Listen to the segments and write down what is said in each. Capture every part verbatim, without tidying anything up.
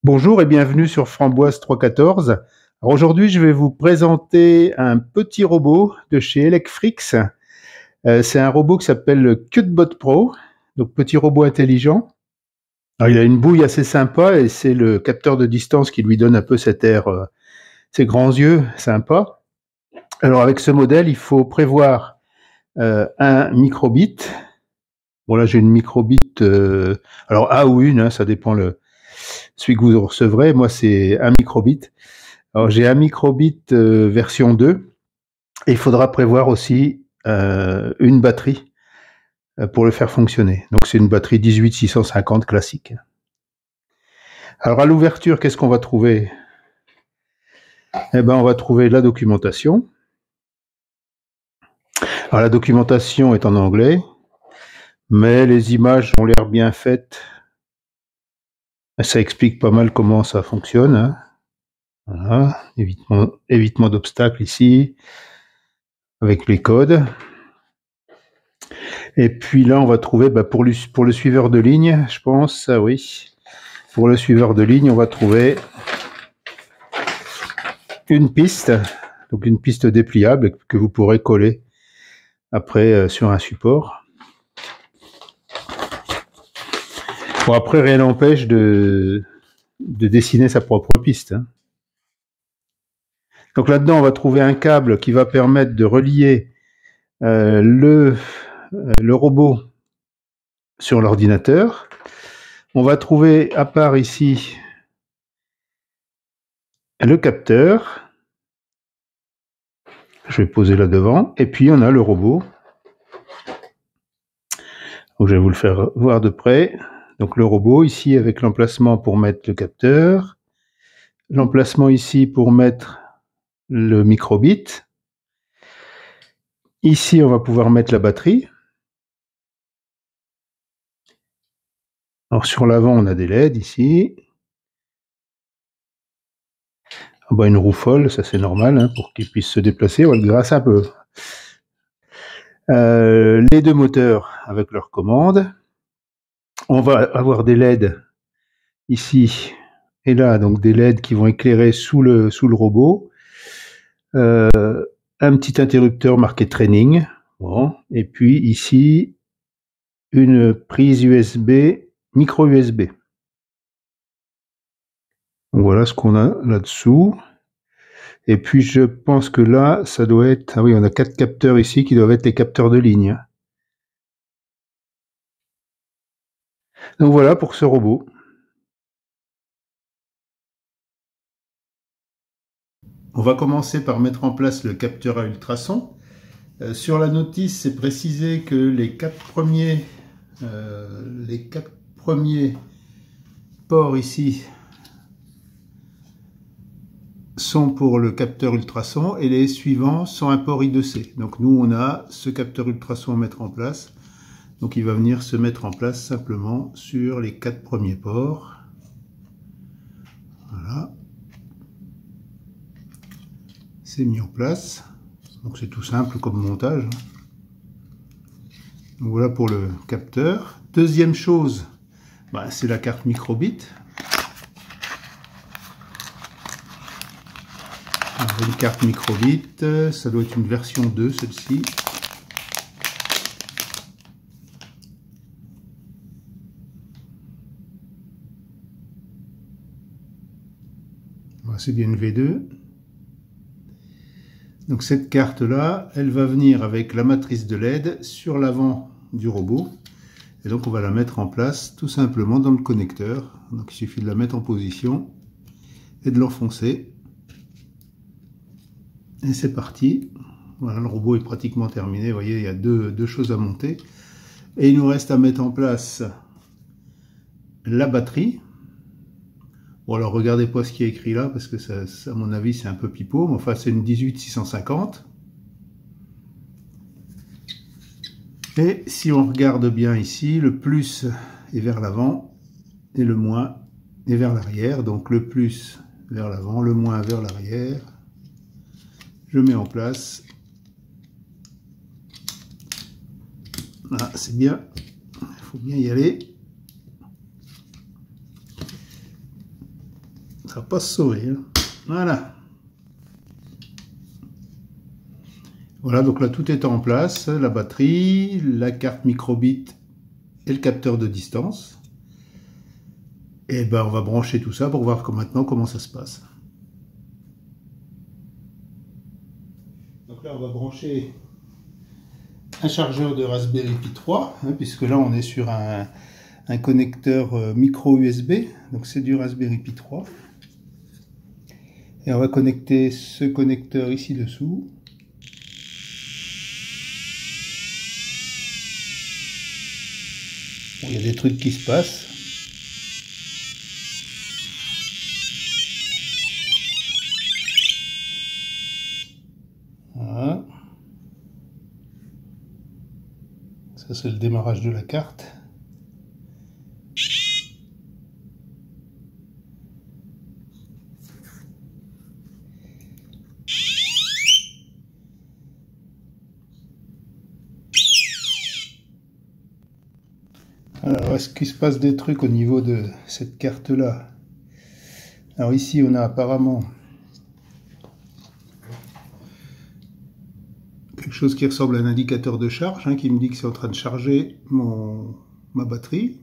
Bonjour et bienvenue sur Framboise trois cent quatorze. Alors aujourd'hui, je vais vous présenter un petit robot de chez Elecfrix. Euh, c'est un robot qui s'appelle le Cutbot Pro, donc petit robot intelligent. Alors, il a une bouille assez sympa et c'est le capteur de distance qui lui donne un peu cet air, euh, ses grands yeux sympa. Alors avec ce modèle, il faut prévoir euh, un microbit. Bon là, j'ai une microbit, euh, alors A ou une, hein, ça dépend le celui que vous recevrez. Moi, c'est un microbit. Alors j'ai un microbit euh, version deux et il faudra prévoir aussi euh, une batterie euh, pour le faire fonctionner. Donc c'est une batterie dix-huit six cent cinquante classique. Alors à l'ouverture, qu'est-ce qu'on va trouver? Eh ben on va trouver la documentation. Alors la documentation est en anglais, mais les images ont l'air bien faites. Ça explique pas mal comment ça fonctionne. Hein. Voilà, évitement, évitement d'obstacles ici, avec les codes. Et puis là, on va trouver, bah, pour, le, pour le suiveur de ligne, je pense, ah oui, pour le suiveur de ligne, on va trouver une piste, donc une piste dépliable que vous pourrez coller après euh, sur un support. Bon, après, rien n'empêche de, de dessiner sa propre piste. Hein. Donc là-dedans, on va trouver un câble qui va permettre de relier euh, le, euh, le robot sur l'ordinateur. On va trouver à part ici le capteur. Je vais poser là devant. Et puis on a le robot. Donc, je vais vous le faire voir de près. Donc le robot ici avec l'emplacement pour mettre le capteur. L'emplacement ici pour mettre le microbit. Ici on va pouvoir mettre la batterie. Alors sur l'avant on a des L E D ici. Ah bah, une roue folle, ça c'est normal hein, pour qu'il puisse se déplacer. On va le grasser un peu. Euh, les deux moteurs avec leurs commandes. On va avoir des L E D ici et là, donc des L E D qui vont éclairer sous le, sous le robot. Euh, un petit interrupteur marqué training. Bon. Et puis ici, une prise U S B, micro U S B. Donc voilà ce qu'on a là-dessous. Et puis je pense que là, ça doit être... Ah oui, on a quatre capteurs ici qui doivent être les capteurs de ligne. Donc voilà pour ce robot. On va commencer par mettre en place le capteur à ultrasons. Euh, sur la notice, c'est précisé que les quatre premiers, euh, les quatre premiers ports ici sont pour le capteur ultrason et les suivants sont un port I deux C. Donc nous, on a ce capteur ultrason à mettre en place. Donc il va venir se mettre en place simplement sur les quatre premiers ports. Voilà. C'est mis en place. Donc c'est tout simple comme montage. Donc voilà pour le capteur. Deuxième chose, bah, c'est la carte microbit. Alors, une carte microbit, ça doit être une version deux celle-ci. Voilà, c'est bien une V deux. Donc cette carte-là, elle va venir avec la matrice de L E D sur l'avant du robot. Et donc on va la mettre en place tout simplement dans le connecteur. Donc il suffit de la mettre en position et de l'enfoncer. Et c'est parti. Voilà, le robot est pratiquement terminé. Vous voyez, il y a deux, deux choses à monter. Et il nous reste à mettre en place la batterie. Bon alors regardez pas ce qui est écrit là, parce que ça, ça, à mon avis c'est un peu pipeau. Mais enfin c'est une dix-huit six cent cinquante. Et si on regarde bien ici, le plus est vers l'avant et le moins est vers l'arrière. Donc le plus vers l'avant, le moins vers l'arrière. Je mets en place. Voilà, c'est bien. Il faut bien y aller. Ça va pas se sauver. Hein. Voilà. Voilà, donc là tout est en place. La batterie, la carte microbit et le capteur de distance. Et ben on va brancher tout ça pour voir maintenant comment ça se passe. Donc là on va brancher un chargeur de Raspberry Pi trois, hein, puisque là on est sur un, un connecteur euh, micro U S B, donc c'est du Raspberry Pi trois. Et on va connecter ce connecteur ici dessous. Bon, il y a des trucs qui se passent. Voilà. Ça c'est le démarrage de la carte. Alors, est-ce qu'il se passe des trucs au niveau de cette carte-là? Alors ici, on a apparemment quelque chose qui ressemble à un indicateur de charge, hein, qui me dit que c'est en train de charger mon, ma batterie.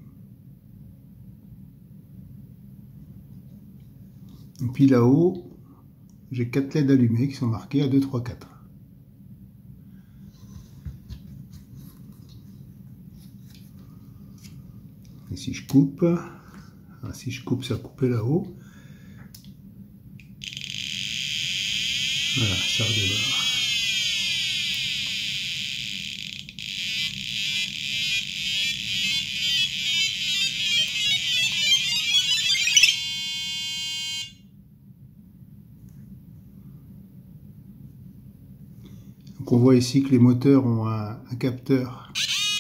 Et puis là-haut, j'ai quatre L E D allumés qui sont marqués à deux, trois, quatre. Et si je coupe, ah, si je coupe, ça coupe là-haut. Voilà, ça redémarre. Donc on voit ici que les moteurs ont un, un capteur.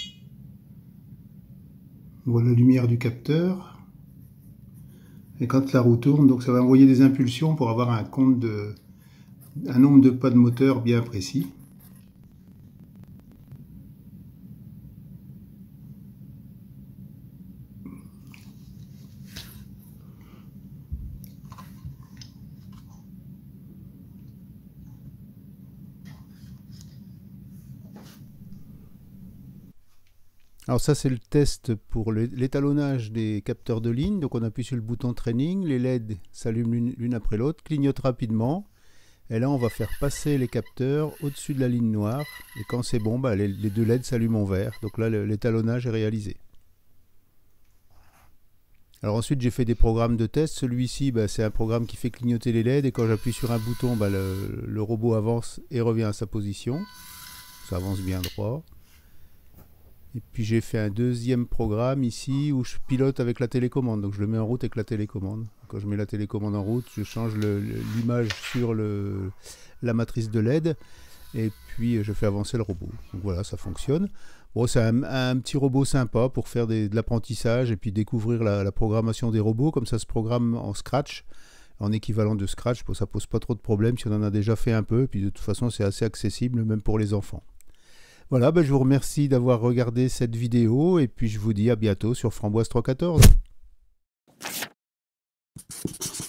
On voit la lumière du capteur. Et quand la roue tourne, donc ça va envoyer des impulsions pour avoir un compte de, un nombre de pas de moteur bien précis. Alors ça c'est le test pour l'étalonnage des capteurs de ligne. Donc on appuie sur le bouton training, les L E D s'allument l'une après l'autre, clignotent rapidement. Et là on va faire passer les capteurs au-dessus de la ligne noire. Et quand c'est bon, bah, les, les deux L E D s'allument en vert. Donc là l'étalonnage est réalisé. Alors ensuite j'ai fait des programmes de test. Celui-ci bah, c'est un programme qui fait clignoter les L E D. Et quand j'appuie sur un bouton, bah, le, le robot avance et revient à sa position. Ça avance bien droit. Et puis j'ai fait un deuxième programme ici où je pilote avec la télécommande. Donc je le mets en route avec la télécommande. Quand je mets la télécommande en route, je change l'image sur le, la matrice de L E D. Et puis je fais avancer le robot. Donc voilà, ça fonctionne. Bon, c'est un, un petit robot sympa pour faire des, de l'apprentissage et puis découvrir la, la programmation des robots. Comme ça se programme en Scratch, en équivalent de Scratch. Bon, ça pose pas trop de problèmes si on en a déjà fait un peu. Et puis de toute façon, c'est assez accessible même pour les enfants. Voilà, ben je vous remercie d'avoir regardé cette vidéo et puis je vous dis à bientôt sur Framboise trois quatorze.